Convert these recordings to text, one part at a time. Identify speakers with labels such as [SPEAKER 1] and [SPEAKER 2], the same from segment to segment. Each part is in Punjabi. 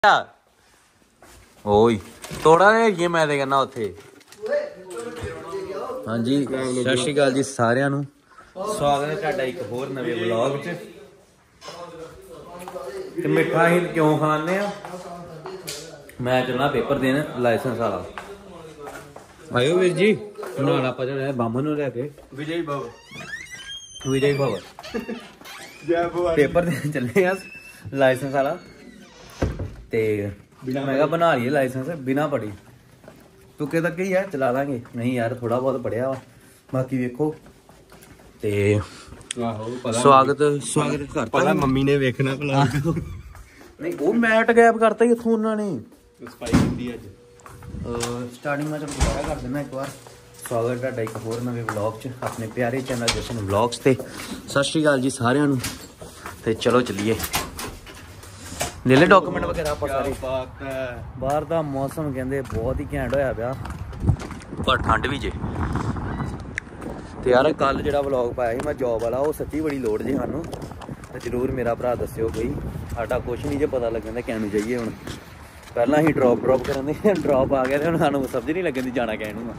[SPEAKER 1] ਓਏ ਤੋੜਾ ਨੇ ਮੈਂ ਤੇ ਕਹਿੰਦਾ ਉੱਥੇ। ਹਾਂਜੀ ਸਤਿ ਸ਼੍ਰੀ ਅਕਾਲ ਜੀ ਸਾਰਿਆਂ ਨੂੰ, ਸਵਾਗਤ ਹੈ ਤੁਹਾਡਾ ਇੱਕ ਹੋਰ ਨਵੇਂ ਵਲੌਗ 'ਚ। ਤੇ ਮਿੱਠਾ ਅਸੀਂ ਕਿਉਂ ਖਾਂਦੇ ਆ? ਮੈਂ ਚੱਲਣਾ ਪੇਪਰ ਦੇਣ ਲਾਇਸੈਂਸ ਵਾਲਾ। ਆਇਓ ਵੀਰ ਜੀ, ਨਾਲ ਆਪਾਂ ਚੱਲੇ ਬਾਮਨ ਨੂੰ ਲੈ ਕੇ ਵਿਜੇ ਭਵਨ ਪੇਪਰ ਦੇਣ ਚੱਲੇ ਆ ਲਾਇਸੈਂਸ ਵਾਲਾ। ਤੇ ਮੈਂ ਕਿਹਾ ਬਣਾ ਲਈਏ ਲਾਇਸੈਂਸ ਬਿਨਾਂ ਪੜੀ, ਤੁੱਕੇ ਤੱਕ ਹੀ ਆ, ਚਲਾ ਲਾਂਗੇ। ਨਹੀਂ ਯਾਰ ਥੋੜਾ ਬਹੁਤ ਪੜਿਆ ਵਾ, ਬਾਕੀ ਵੇਖੋ। ਤੇ ਸਵਾਗਤ ਕਰਤਾ
[SPEAKER 2] ਮੰਮੀ ਨੇ ਵੇਖਣਾ ਭਲਾ।
[SPEAKER 1] ਨਹੀਂ ਉਹ ਮੈਟ ਗੈਪ ਕਰਤਾ ਹੀ ਇੱਥੋਂ ਉਹਨਾਂ ਨੇ
[SPEAKER 2] ਸਫਾਈ ਕੀਤੀ ਅੱਜ।
[SPEAKER 1] ਸਟਾਰਟਿੰਗ ਮੈਂ ਤੁਹਾਨੂੰ ਦੁਬਾਰਾ ਕਰ ਦਿੰਦਾ ਇੱਕ ਵਾਰ। ਸਵਾਗਤ ਤੁਹਾਡਾ ਇੱਕ ਹੋਰ ਨਵੇਂ ਵਲੌਗ 'ਚ, ਆਪਣੇ ਪਿਆਰੇ ਚੈਨਲ ਜਸ਼ਨ ਵਲੌਗਸ ਤੇ। ਸਤਿ ਸ਼੍ਰੀ ਅਕਾਲ ਜੀ ਸਾਰਿਆਂ ਨੂੰ। ਤੇ ਚਲੋ ਚੱਲੀਏ, ਲੈ ਲੈ ਡਾਕੂਮੈਂਟ ਵਗੈਰਾ ਆਪਾਂ ਸਾਰੇ। ਬਾਹਰ ਦਾ ਮੌਸਮ ਕਹਿੰਦੇ ਬਹੁਤ ਹੀ ਘੈਂਟ ਹੋਇਆ ਪਿਆ, ਪਰ ਠੰਡ ਵੀ ਜੇ। ਤੇ ਯਾਰ ਕੱਲ ਜਿਹੜਾ ਵਲੌਗ ਪਾਇਆ ਸੀ ਮੈਂ ਜੋਬ ਵਾਲਾ, ਉਹ ਸੱਚੀ ਬੜੀ ਲੋੜ ਜੇ ਸਾਨੂੰ। ਤੇ ਜ਼ਰੂਰ ਮੇਰਾ ਭਰਾ ਦੱਸਿਓ ਕੋਈ, ਸਾਡਾ ਕੁਛ ਨਹੀਂ ਜੇ ਪਤਾ ਲੱਗਣ ਦਾ ਕਹਿਣ ਨੂੰ ਜਾਈਏ। ਹੁਣ ਪਹਿਲਾਂ ਅਸੀਂ ਡਰੋਪ ਕਰਨ ਦੇ, ਡਰੋਪ ਆ ਗਿਆ ਤੇ ਹੁਣ ਸਾਨੂੰ ਸਮਝ ਨਹੀਂ ਲੱਗਣ ਦੀ ਜਾਣਾ ਕਹਿਣ ਨੂੰ।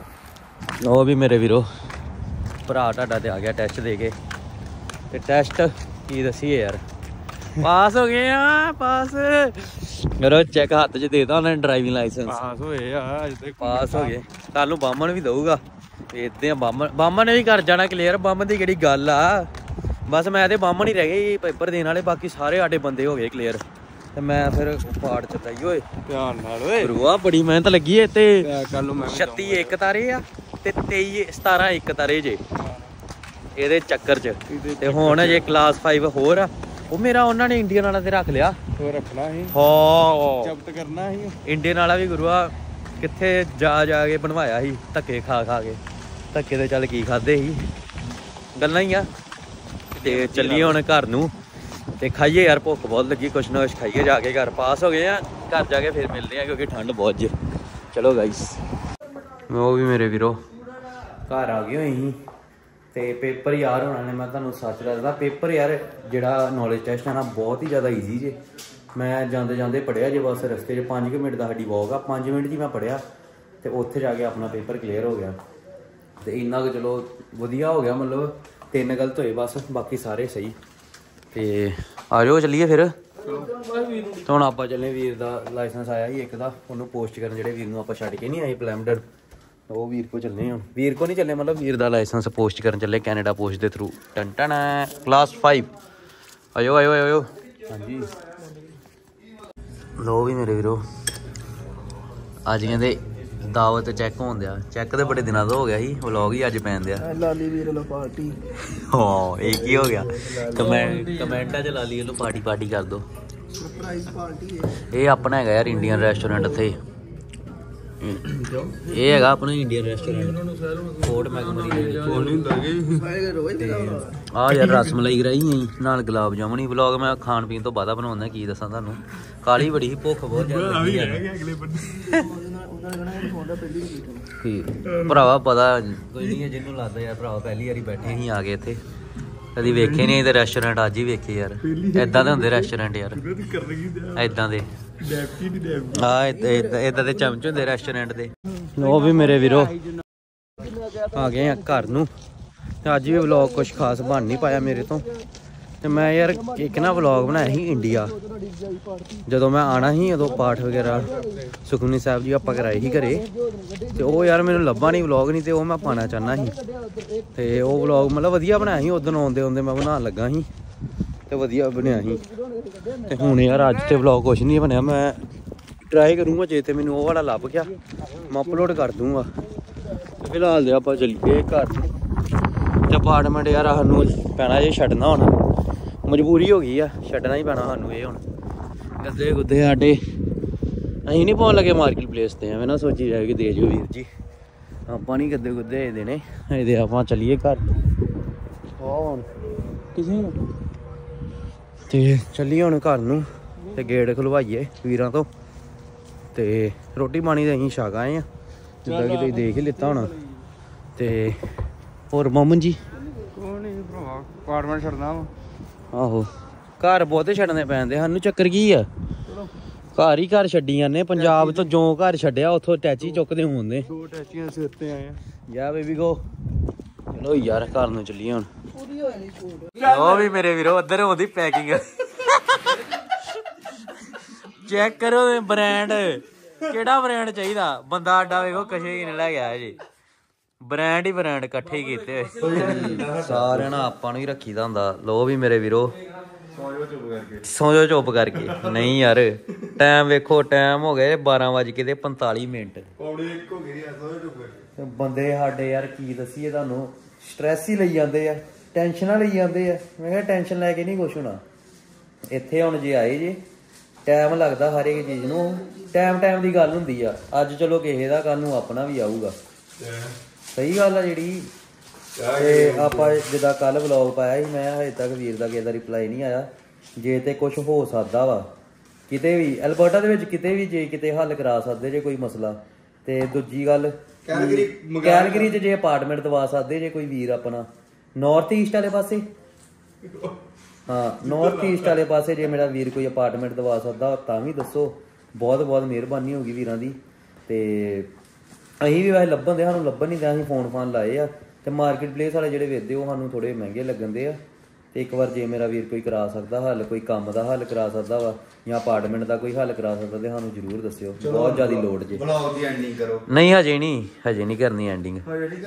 [SPEAKER 1] ਉਹ ਵੀ ਮੇਰੇ ਵੀਰੋ ਭਰਾ ਤੁਹਾਡਾ ਤੇ ਆ ਗਿਆ ਟੈਸਟ ਦੇ ਕੇ। ਤੇ ਟੈਸਟ ਕੀ ਦੱਸੀਏ ਯਾਰ, ਪਾਸ ਹੋ ਗਏ ਆ। ਪਾਸ ਮੇਰਾ ਚੈੱਕ ਹੱਥ 'ਚ ਦੇਤਾ ਉਹਨੇ, ਡਰਾਈਵਿੰਗ ਲਾਇਸੈਂਸ।
[SPEAKER 2] ਪਾਸ ਹੋਏ ਆ ਅਜੇ ਤੱਕ,
[SPEAKER 1] ਪਾਸ ਹੋ ਗਏ। ਕੱਲ ਨੂੰ ਬਾਮਨ ਵੀ ਦਊਗਾ, ਵੇਖਦੇ ਆ। ਬਾਮਨ ਨੇ ਵੀ ਕਰ ਜਾਣਾ ਕਲੀਅਰ। ਬਾਮਨ ਦੀ ਕਿਹੜੀ ਗੱਲ ਆ, ਬਸ ਮੈਂ ਤੇ ਬਾਮਨ ਹੀ ਰਹਿ ਗਏ ਪੇਪਰ ਦੇਣ ਵਾਲੇ, ਬਾਕੀ ਸਾਰੇ ਸਾਡੇ ਬੰਦੇ ਹੋ ਗਏ ਕਲੀਅਰ। ਤੇ ਮੈਂ ਫਿਰ ਪਾੜ ਚ ਪਈ ਓਏ, ਧਿਆਨ ਨਾਲ ਓਏ। ਗੁਰੂਆ ਬੜੀ ਮਿਹਨਤ ਲੱਗੀ ਏ। ਤੇ ਕੱਲ ਨੂੰ 36 ਇੱਕ ਤਾਰੇ ਆ ਤੇ 23 17 ਇੱਕ ਤਾਰੇ ਜੇ ਇਹਦੇ ਚੱਕਰ 'ਚ। ਤੇ ਹੁਣ ਜੇ ਕਲਾਸ 5 ਹੋਰ ਆ, ਉਹ ਮੇਰਾ ਉਹਨਾਂ ਨੇ ਇੰਡੀਅਨ ਵਾਲਾ ਤੇ ਰੱਖ ਲਿਆ।
[SPEAKER 2] ਉਹ ਰੱਖਣਾ ਸੀ,
[SPEAKER 1] ਹਾਂ
[SPEAKER 2] ਜ਼ਬਤ ਕਰਨਾ ਸੀ।
[SPEAKER 1] ਇੰਡੀਅਨ ਵਾਲਾ ਵੀ ਗੁਰੂਆ ਕਿੱਥੇ ਜਾ ਕੇ ਬਣਵਾਇਆ ਸੀ, ਧੱਕੇ ਖਾ ਕੇ। ਧੱਕੇ ਤੇ ਚੱਲ ਕੀ ਖਾਦੇ ਸੀ, ਗੱਲਾਂ ਹੀ ਆ। ਤੇ ਚੱਲੀਏ ਹੁਣ ਘਰ ਨੂੰ ਤੇ ਖਾਈਏ ਯਾਰ, ਭੁੱਖ ਬਹੁਤ ਲੱਗੀ, ਕੁਛ ਨਾ ਕੁਛ ਖਾਈਏ ਜਾ ਕੇ। ਘਰ ਪਾਸ ਹੋ ਗਏ ਆ, ਘਰ ਜਾ ਕੇ ਫਿਰ ਮਿਲਦੇ ਆ ਕਿਉਂਕਿ ਠੰਡ ਬਹੁਤ ਜੇ। ਚਲੋ ਗਾਈਸ, ਉਹ ਵੀ ਮੇਰੇ ਵੀਰੋ ਘਰ ਆ ਗਏ ਹੋਏ ਸੀ। ਤੇ ਪੇਪਰ ਯਾਰ ਹੋਣਾ ਨੇ, ਮੈਂ ਤੁਹਾਨੂੰ ਸੱਚ ਦੱਸਦਾ, ਪੇਪਰ ਯਾਰ ਜਿਹੜਾ ਨੌਲੇਜ ਟੈਸਟ ਹੈ ਨਾ, ਬਹੁਤ ਹੀ ਜ਼ਿਆਦਾ ਈਜ਼ੀ ਜੇ। ਮੈਂ ਜਾਂਦੇ ਪੜ੍ਹਿਆ ਜੇ, ਬਸ ਰਸਤੇ 'ਚ 5 ਮਿੰਟ ਦਾ ਸਾਡੀ ਵੋਕ ਆ, 5 ਮਿੰਟ 'ਚ ਹੀ ਮੈਂ ਪੜ੍ਹਿਆ ਤੇ ਉੱਥੇ ਜਾ ਕੇ ਆਪਣਾ ਪੇਪਰ ਕਲੀਅਰ ਹੋ ਗਿਆ। ਤੇ ਇੰਨਾ ਕੁ ਚਲੋ ਵਧੀਆ ਹੋ ਗਿਆ, ਮਤਲਬ 3 ਗਲਤ ਹੋਏ ਬਸ, ਬਾਕੀ ਸਾਰੇ ਸਹੀ। ਤੇ ਆ ਜਾਓ ਚੱਲੀਏ ਫਿਰ। ਤੇ ਹੁਣ ਆਪਾਂ ਚੱਲੇ, ਵੀਰ ਦਾ ਲਾਇਸੈਂਸ ਆਇਆ ਸੀ ਇੱਕ ਦਾ, ਉਹਨੂੰ ਪੋਸਟ ਕਰਨ। ਜਿਹੜੇ ਵੀਰ ਨੂੰ ਆਪਾਂ ਛੱਡ ਕੇ ਨਹੀਂ ਆਏ ਪਲੈਮਡਰ, ਉਹ ਵੀਰ ਕੋ ਚੱਲੇ ਹੁਣ। ਵੀਰ ਕੋ ਨਹੀਂ ਚੱਲੇ, ਮਤਲਬ ਵੀਰ ਦਾ ਲਾਇਸੈਂਸ ਪੋਸਟ ਕਰਨ ਚੱਲੇ ਕੈਨੇਡਾ ਪੋਸਟ ਦੇ ਥਰੂ। ਟਨ ਕਲਾਸ 5 ਆਇਓ। ਹਾਂਜੀ ਲੋ ਵੀ ਮੇਰੇ ਵੀਰੋ, ਅੱਜ ਕਹਿੰਦੇ ਦਾਵਤ ਚੈੱਕ ਹੋਣ ਦਿਆ। ਚੈੱਕ ਤੇ ਬੜੇ ਦਿਨਾਂ ਤੋਂ ਹੋ ਗਿਆ ਸੀ, ਵਲੌਗ ਹੀ ਅੱਜ ਪੈਣ ਦਿਆ।
[SPEAKER 2] ਲਾਲੀ ਵੀਰ ਵੱਲੋਂ ਪਾਰਟੀ।
[SPEAKER 1] ਹਾਂ ਇਹ ਕੀ ਹੋ ਗਿਆ, ਕਮੈਂਟਾਂ 'ਚ ਲਾਲੀ ਵੱਲੋਂ ਪਾਰਟੀ ਕਰ ਦੋ।
[SPEAKER 2] ਸਰਪ੍ਰਾਈਜ਼ ਪਾਰਟੀ
[SPEAKER 1] ਇਹ ਆਪਣਾ ਹੈਗਾ ਯਾਰ ਇੰਡੀਅਨ ਰੈਸਟੋਰੈਂਟ ਇੱਥੇ। ਇਹ ਹੈਗਾ ਆਪਣਾ ਇੰਡੀਅਨ ਰੈਸਟੋਰੈਂਟ ਫੋਰਟ ਮੈਕਮਰੀ ਦੇ ਵਿੱਚ। ਆ ਯਾਰ ਰਸਮਲਾਈ ਕਰਾਈ ਸੀ ਨਾਲ ਗੁਲਾਬ ਜਾਮੁਨ ਹੀ। ਵਲੌਗ ਮੈਂ ਖਾਣ ਪੀਣ ਤੋਂ ਬਾਅਦ ਬਣਾਉਂਦਾ, ਕੀ ਦੱਸਾਂ ਤੁਹਾਨੂੰ। ਕਾਲੀ ਬੜੀ ਸੀ, ਭੁੱਖ ਬਹੁਤ ਜ਼ਿਆਦਾ ਭਰਾਵਾ। ਪਤਾ ਕੋਈ ਨਹੀਂ ਜਿਹਨੂੰ ਲੱਗਦਾ ਯਾਰ ਭਰਾਵਾ ਪਹਿਲੀ ਵਾਰੀ ਬੈਠੇ ਹੀ ਆ ਗਏ ਇੱਥੇ, ਕਦੀ ਵੇਖੇ ਨਹੀਂ। ਤੇ ਰੈਸਟੋਰੈਂਟ ਅੱਜ ਹੀ ਵੇਖੇ ਯਾਰ। ਏਦਾਂ ਦੇ ਹੁੰਦੇ ਰੈਸਟੋਰੈਂਟ ਯਾਰ, ਏਦਾਂ ਦੇ। ਹਾਂ ਏਦਾਂ ਦੇ ਚਮਚ ਹੁੰਦੇ ਰੈਸਟੋਰੈਂਟ ਦੇ। ਉਹ ਵੀ ਮੇਰੇ ਵੀਰੋ ਆ ਗਏ ਆ ਘਰ ਨੂੰ। ਤੇ ਅੱਜ ਵੀ ਵਲੌਗ ਕੁਛ ਖਾਸ ਬਣ ਨਹੀਂ ਪਾਇਆ ਮੇਰੇ ਤੋਂ। ਤੇ ਮੈਂ ਯਾਰ ਇੱਕ ਨਾ ਵਲੌਗ ਬਣਾਇਆ ਸੀ ਇੰਡੀਆ, ਜਦੋਂ ਮੈਂ ਆਉਣਾ ਸੀ ਉਦੋਂ ਪਾਠ ਵਗੈਰਾ ਸੁਖਮਨੀ ਸਾਹਿਬ ਜੀ ਆਪਾਂ ਕਰਾਏ ਸੀ ਘਰੇ। ਤੇ ਉਹ ਯਾਰ ਮੈਨੂੰ ਲੱਭਾ ਨਹੀਂ ਵਲੌਗ, ਨਹੀਂ ਤੇ ਉਹ ਮੈਂ ਪਾਉਣਾ ਚਾਹੁੰਦਾ ਸੀ। ਤੇ ਉਹ ਵਲੌਗ ਮਤਲਬ ਵਧੀਆ ਬਣਾਇਆ ਸੀ, ਉਦੋਂ ਆਉਂਦੇ ਮੈਂ ਬਣਾਉਣ ਲੱਗਾ ਸੀ ਤੇ ਵਧੀਆ ਬਣਿਆ ਸੀ। ਤੇ ਹੁਣ ਯਾਰ ਅੱਜ ਤੇ ਵਲੌਗ ਕੁਛ ਨਹੀਂ ਬਣਿਆ। ਮੈਂ ਟਰਾਈ ਕਰੂੰਗਾ, ਜੇ ਤੇ ਮੈਨੂੰ ਉਹ ਵਾਲਾ ਲੱਭ ਗਿਆ ਮੈਂ ਅਪਲੋਡ ਕਰ ਦੂੰਗਾ। ਤੇ ਫਿਲਹਾਲ ਦੇ ਆਪਾਂ ਚੱਲੀਏ ਘਰ। ਤੇ ਅਪਾਰਟਮੈਂਟ ਯਾਰ ਸਾਨੂੰ ਪੈਣਾ ਜੇ ਛੱਡਣਾ, ਹੁਣ ਮਜਬੂਰੀ ਹੋ ਗਈ ਆ, ਛੱਡਣਾ ਹੀ ਪੈਣਾ ਸਾਨੂੰ ਇਹ। ਹੁਣ ਗੱਦੇ ਗੁੱਦੇ ਸਾਡੇ ਅਸੀਂ ਨਹੀਂ ਪਾਉਣ ਲੱਗੇ ਮਾਰਕੀਟ ਪਲੇਸ ਤੇ, ਐਵੇਂ ਨਾ ਸੋਚੀ ਜਾਏ ਕਿ ਦੇ ਜਾਓ ਵੀਰ ਜੀ, ਆਪਾਂ ਨਹੀਂ ਗੱਦੇ ਗੁੱਦੇ ਦੇਣੇ ਇਹਦੇ। ਆਪਾਂ ਚੱਲੀਏ ਘਰ ਹੁਣ ਕਿਸੇ ਨੂੰ। ਤੇ ਚੱਲੀਏ ਹੁਣ ਘਰ ਨੂੰ ਤੇ ਗੇਟ ਖੁਲਵਾਈਏ ਵੀਰਾਂ ਤੋਂ। ਤੇ ਰੋਟੀ ਪਾਣੀ ਤਾਂ ਅਸੀਂ ਛਕ ਆਏ ਆ, ਜਿੱਦਾਂ ਕਿ ਤੁਸੀਂ ਦੇਖ ਹੀ ਲਿੱਤਾ ਹੋਣਾ। ਤੇ ਹੋਰ ਮਾਮਨ ਜੀ
[SPEAKER 2] ਅਪਾਰਟਮੈਂਟ ਛੱਡਣਾ ਵਾ।
[SPEAKER 1] ਆਹੋ ਘਰ ਬਹੁਤੇ ਛੱਡਣੇ ਪੈਂਦੇ ਸਾਨੂੰ, ਚੱਕਰ ਕੀ ਆ? ਘਰ ਹੀ ਘਰ ਛੱਡੀ ਜਾਂਦੇ ਪੰਜਾਬ ਤੋਂ ਜੋ ਘਰ ਛੱਡਿਆ ਉੱਥੋਂ ਟੈਚੀ ਚੁੱਕਦੇ ਹੁੰਦੇ
[SPEAKER 2] 2 ਟੈਚੀਆਂ ਸਿਰ ਤੇ ਆਏ ਆ
[SPEAKER 1] ਯਾ ਬੇਬੀ ਗੋ ਚਲੋ ਯਾਰ ਘਰ ਨੂੰ ਚੱਲੀਏ ਹੁਣ
[SPEAKER 2] ਪੂਰੀ ਹੋਈ ਨਹੀਂ ਛੂਟ
[SPEAKER 1] ਲੋ ਵੀ ਮੇਰੇ ਵੀਰੋ ਉੱਧਰ ਉਹਦੀ ਪੈਕਿੰਗ ਚੈੱਕ ਕਰੋ ਬ੍ਰਾਂਡ ਕਿਹੜਾ ਬ੍ਰਾਂਡ ਚਾਹੀਦਾ ਬੰਦਾ ਆਡਾ ਵੇਖੋ ਕਸ਼ੇ ਹੀ ਲੈ ਗਿਆ ਜੀ ਬ੍ਰਾਂਡ ਹੀ ਬ੍ਰਾਂਡ ਇਕੱਠੇ ਹੀ ਕੀਤੇ ਹੋਏ ਸਾਰਿਆਂ ਨਾਲ ਆਪਾਂ ਨੂੰ ਹੀ ਰੱਖੀਦਾ ਹੁੰਦਾ ਲੋ ਵੀ ਮੇਰੇ ਵੀਰੋ ਸੌ ਜਾਓ ਚੁੱਪ ਕਰਕੇ ਨਹੀਂ ਯਾਰ ਟਾਈਮ ਵੇਖੋ ਟਾਈਮ ਹੋ ਗਏ 12:45 ਬੰਦੇ ਸਾਡੇ ਯਾਰ ਕੀ ਦਸੀਏ ਤੁਹਾਨੂੰ ਸਟ੍ਰੈਸ ਹੀ ਲਈ ਜਾਂਦੇ ਆ ਟੈਨਸ਼ਨਾਂ ਲਈ ਜਾਂਦੇ ਆ ਮੈਂ ਕਿਹਾ ਟੈਨਸ਼ਨ ਲੈ ਕੇ ਨਹੀਂ ਕੁਛ ਹੋਣਾ ਇੱਥੇ ਹੁਣ ਜੇ ਆਏ ਜੇ ਟਾਈਮ ਲੱਗਦਾ ਹਰ ਇੱਕ ਚੀਜ਼ ਨੂੰ ਟਾਈਮ ਦੀ ਗੱਲ ਹੁੰਦੀ ਆ ਅੱਜ ਚਲੋ ਕਿਸੇ ਦਾ ਕੱਲ ਨੂੰ ਆਪਣਾ ਵੀ ਆਊਗਾ ਸਹੀ ਗੱਲ ਆ ਜਿਹੜੀ ਤੇ ਆਪਾਂ ਜਿੱਦਾਂ ਕੱਲ ਵਲੌਗ ਪਾਇਆ ਸੀ ਮੈਂ ਹਜੇ ਤੱਕ ਵੀਰ ਦਾ ਕਿਸੇ ਦਾ ਰਿਪਲਾਈ ਨਹੀਂ ਆਇਆ ਜੇ ਤੇ ਕੁਝ ਹੋ ਸਕਦਾ ਵਾ ਕਿਤੇ ਵੀ ਅਲਬਰਟਾ ਦੇ ਵਿੱਚ ਕਿਤੇ ਵੀ ਜੇ ਕਿਤੇ ਹੱਲ ਕਰਾ ਸਕਦੇ ਜੇ ਕੋਈ ਮਸਲਾ ਤੇ ਦੂਜੀ ਗੱਲ ਕੈਲਗਰੀ ਚ ਜੇ ਅਪਾਰਟਮੈਂਟ ਦਵਾ ਸਕਦੇ ਜੇ ਕੋਈ ਵੀਰ ਆਪਣਾ ਨਾਰਥ ਈਸਟ ਵਾਲੇ ਪਾਸੇ ਹਾਂ ਨਾਰਥ ਈਸਟ ਵਾਲੇ ਪਾਸੇ ਜੇ ਮੇਰਾ ਵੀਰ ਕੋਈ ਅਪਾਰਟਮੈਂਟ ਦਵਾ ਸਕਦਾ ਤਾਂ ਵੀ ਦੱਸੋ ਬਹੁਤ ਬਹੁਤ ਮਿਹਰਬਾਨੀ ਹੋਗੀ ਵੀਰਾਂ ਦੀ ਤੇ ਅਸੀਂ ਵੀ ਵੈਸੇ ਲੱਭਣ ਦੇ ਸਾਨੂੰ ਲੱਭਣ ਨਹੀਂ ਦਿਆ ਅਸੀਂ ਫੋਨ ਲਾਏ ਆ ਤੇ ਮਾਰਕੀਟ ਪਲੇਸ ਵਾਲੇ ਜਿਹੜੇ ਵੇਚਦੇ ਉਹ ਸਾਨੂੰ ਥੋੜੇ ਮਹਿੰਗੇ ਲੱਗਣ ਦੇ ਆ ਤੇ ਇੱਕ ਵਾਰ ਜੇ ਮੇਰਾ ਵੀਰ ਕੋਈ ਕਰਾ ਸਕਦਾ ਹੱਲ ਕੋਈ ਕੰਮ ਦਾ ਹੱਲ ਕਰਾ ਸਕਦਾ ਵਾ ਜਾਂ ਅਪਾਰਟਮੈਂਟ ਦਾ ਕੋਈ ਹੱਲ ਕਰਾ ਸਕਦਾ ਤੇ ਸਾਨੂੰ ਜ਼ਰੂਰ ਦੱਸਿਓ ਬਹੁਤ ਜ਼ਿਆਦਾ ਲੋੜ ਜੇ
[SPEAKER 3] ਵਲੌਗ ਦੀ ਐਂਡਿੰਗ ਕਰੋ
[SPEAKER 1] ਨਹੀਂ ਹਜੇ ਨਹੀਂ ਕਰਨੀ ਐਂਡਿੰਗ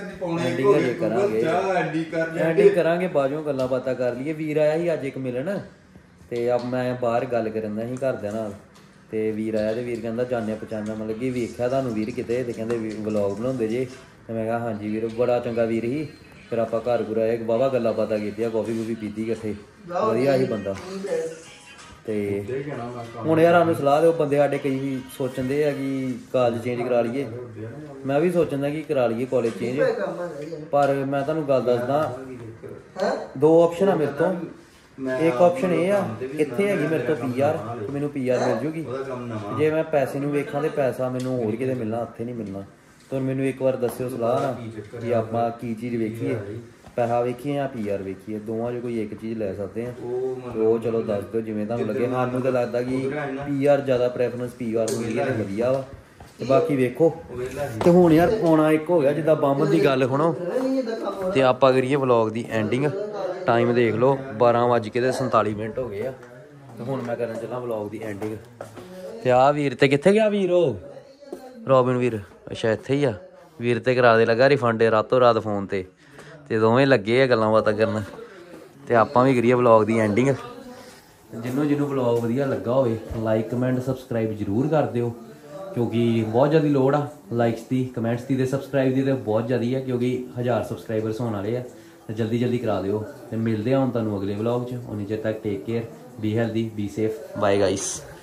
[SPEAKER 1] ਐਂਡਿੰਗ ਕਰਾਂਗੇ ਬਾਜੋਂ ਗੱਲਾਂ ਬਾਤਾਂ ਕਰ ਲਈਏ ਵੀਰ ਆਇਆ ਸੀ ਅੱਜ ਇੱਕ ਮਿਲਣ ਤੇ ਅਬ ਮੈਂ ਬਾਹਰ ਗੱਲ ਕਰਨ ਦਾ ਸੀ ਘਰਦਿਆਂ ਨਾਲ ਤੇ ਵੀਰ ਆਇਆ ਤੇ ਵੀਰ ਕਹਿੰਦਾ ਜਾਣਿਆ ਪਛਾਣਿਆ ਮਤਲਬ ਕਿ ਵੇਖਿਆ ਤੁਹਾਨੂੰ ਵੀਰ ਕਿਤੇ ਤੇ ਕਹਿੰਦੇ ਵਲੌਗ ਬਣਾਉਂਦੇ ਜੇ ਤੇ ਮੈਂ ਕਿਹਾ ਹਾਂਜੀ ਵੀਰ ਬੜਾ ਚੰਗਾ ਵੀਰ ਸੀ ਫਿਰ ਆਪਾਂ ਘਰ ਘੁਰ ਆਏ ਵਾਹਵਾ ਗੱਲਾਂ ਬਾਤਾਂ ਕੀਤੀਆਂ ਕੌਫੀ ਪੀਤੀ ਇਕੱਠੇ ਵਧੀਆ ਸੀ ਬੰਦਾ ਤੇ ਹੁਣ ਯਾਰ ਸਾਨੂੰ ਸਲਾਹ ਦਿਓ ਬੰਦੇ ਸਾਡੇ ਕਈ ਵੀ ਸੋਚਦੇ ਆ ਕਿ ਕਾਲਜ ਚੇਂਜ ਕਰਾ ਲਈਏ ਮੈਂ ਵੀ ਸੋਚਦਾ ਕਿ ਕਰਾ ਲਈਏ ਕਾਲਜ ਚੇਂਜ ਪਰ ਮੈਂ ਤੁਹਾਨੂੰ ਗੱਲ ਦੱਸਦਾ 2 ਆਪਸ਼ਨ ਆ ਮੇਰੇ ਤੋਂ ਇੱਕ ਆਪਸ਼ਨ ਇਹ ਆ ਇੱਥੇ ਹੈਗੀ ਮੇਰੇ ਤੋਂ PR ਮੈਨੂੰ PR ਮਿਲ ਜੂਗੀ ਜੇ ਮੈਂ ਪੈਸੇ ਨੂੰ ਵੇਖਾਂ ਤੇ ਪੈਸਾ ਮੈਨੂੰ ਹੋਰ ਕਿਤੇ ਮਿਲਣਾ ਉੱਥੇ ਨਹੀਂ ਮਿਲਣਾ ਤਾਂ ਮੈਨੂੰ ਇੱਕ ਵਾਰ ਦੱਸਿਓ ਸਲਾਹ ਨਾ ਕਿ ਆਪਾਂ ਕੀ ਚੀਜ਼ ਵੇਖੀਏ ਪੈਸਾ ਵੇਖੀਏ ਜਾਂ PR ਵੇਖੀਏ ਦੋਵਾਂ 'ਚੋਂ ਕੋਈ ਇੱਕ ਚੀਜ਼ ਲੈ ਸਕਦੇ ਆ ਉਹ ਚਲੋ ਦੱਸ ਦਿਓ ਜਿਵੇਂ ਤੁਹਾਨੂੰ ਲੱਗੇ ਸਾਨੂੰ ਤਾਂ ਲੱਗਦਾ ਕਿ PR ਜ਼ਿਆਦਾ ਪ੍ਰੈਫਰੈਂਸ PR ਨੂੰ ਮਿਲੀ ਤੇ ਵਧੀਆ ਵਾ ਤੇ ਬਾਕੀ ਵੇਖੋ ਤੇ ਹੁਣ ਯਾਰ ਪੌਣਾ 1 ਹੋ ਗਿਆ ਜਿੱਦਾਂ ਬੰਬ ਦੀ ਗੱਲ ਸੁਣੋ ਤੇ ਆਪਾਂ ਕਰੀਏ ਵਲੌਗ ਦੀ ਐਂਡਿੰਗ ਟਾਈਮ ਦੇਖ ਲਓ 12:47 ਹੋ ਗਏ ਆ ਤੇ ਹੁਣ ਮੈਂ ਕਰਨ ਚੱਲਾਂ ਵਲੌਗ ਦੀ ਐਂਡਿੰਗ ਤੇ ਆ ਵੀਰ ਤੇ ਕਿੱਥੇ ਗਿਆ ਵੀਰ ਉਹ ਰੋਬਿਨ ਵੀਰ ਅੱਛਾ ਇੱਥੇ ਹੀ ਆ ਵੀਰ ਤੇ ਕਰਾ ਦੇ ਲੱਗਾ ਰਿਫੰਡ ਰਾਤੋਂ ਰਾਤ ਫੋਨ ਤੇ ਦੋਵੇਂ ਲੱਗੇ ਆ ਗੱਲਾਂ ਬਾਤਾਂ ਕਰਨ ਤੇ ਆਪਾਂ ਵੀ ਕਰੀਏ ਵਲੌਗ ਦੀ ਐਂਡਿੰਗ ਜਿਹਨੂੰ ਵਲੌਗ ਵਧੀਆ ਲੱਗਾ ਹੋਵੇ ਲਾਈਕ ਕਮੈਂਟ ਸਬਸਕ੍ਰਾਈਬ ਜ਼ਰੂਰ ਕਰ ਦਿਓ ਕਿਉਂਕਿ ਬਹੁਤ ਜ਼ਿਆਦਾ ਲੋੜ ਆ ਲਾਈਕਸ ਦੀ ਕਮੈਂਟਸ ਦੀ ਤੇ ਸਬਸਕ੍ਰਾਈਬ ਦੀ ਤੇ ਬਹੁਤ ਜ਼ਿਆਦਾ ਆ ਕਿਉਂਕਿ 1000 ਸਬਸਕ੍ਰਾਈਬਰਸ ਹੋਣ ਵਾਲੇ ਆ ਤੇ ਜਲਦੀ ਕਰਾ ਦਿਓ ਤੇ ਮਿਲਦੇ ਆ ਹੁਣ ਤੁਹਾਨੂੰ ਅਗਲੇ ਵਲੌਗ 'ਚ ਉਨੀ ਚਿਰ ਤੱਕ take care be healthy be safe bye guys